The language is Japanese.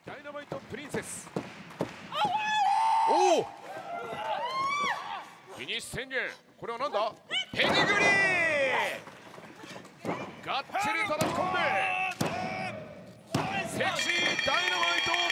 ダイナマイトプリンセス。おお、フィニッシュ宣言。これはなんだ？ペディグリー、がっちり叩き込んでセクシーダイナマイト